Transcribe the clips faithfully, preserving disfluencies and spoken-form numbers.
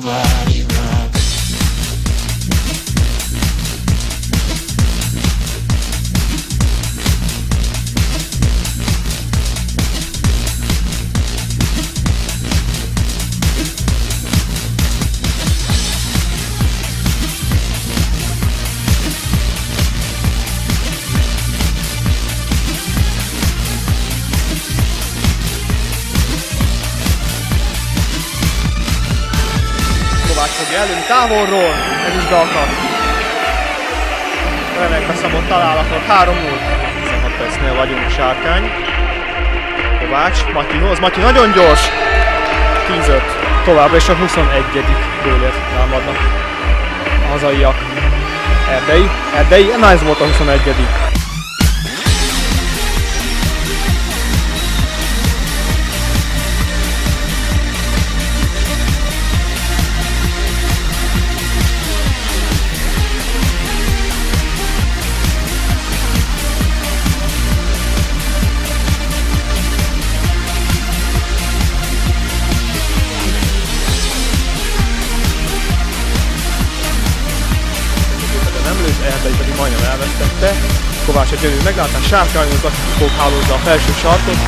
body rock. Kovács fogja előni távolról, ez is beakad. Remek beszabott találatot, három null. tizenhat percnél vagyunk, Sárkány. Kovács, Matyihoz, Matyi nagyon gyors. tíz öt. Továbbra is a huszonegyedik gólért támadnak a hazaiak. Erdei, Erdei, na ez volt a huszonegyedik. Erdei pedig majdnem elvesztette. Kovács egy gyönyörű meglátás, Sárkányhoz, aki fog hálózza a felső sarkot.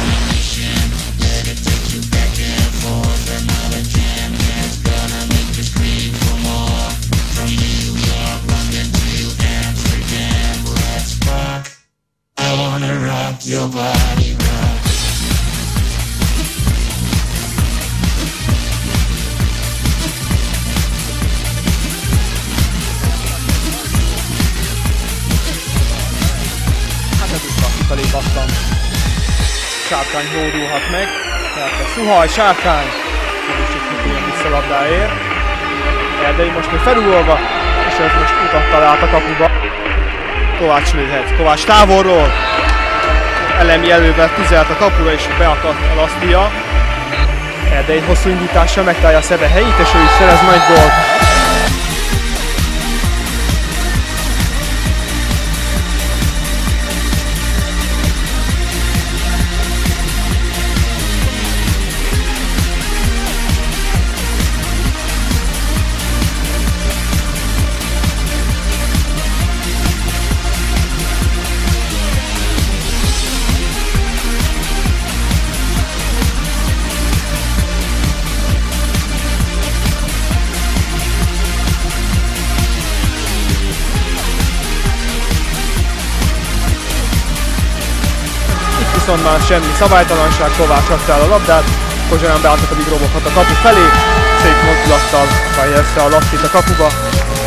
Felé pattan. Sárkány hódulhat meg. Mert a Szuhaj, Sárkány. Kevésbé kitérjen vissza labdáért. Erdei most még felugolva, és ez most utat talált a kapuba. Kovács lőhet. Kovács távolról. Elemi elővel tüzelt a kapura, és beakadt a Lasztia. Erdei hosszú indítással megtalálja a Szebe helyét, és ő is szerez nagy gólt. Viszont már semmi szabálytalanság, Kovács rakta el a labdát, Kozsarán beálltak, addig roboghat a kapu felé, szép mozdulattal fejezte a Lasztit a kapuba.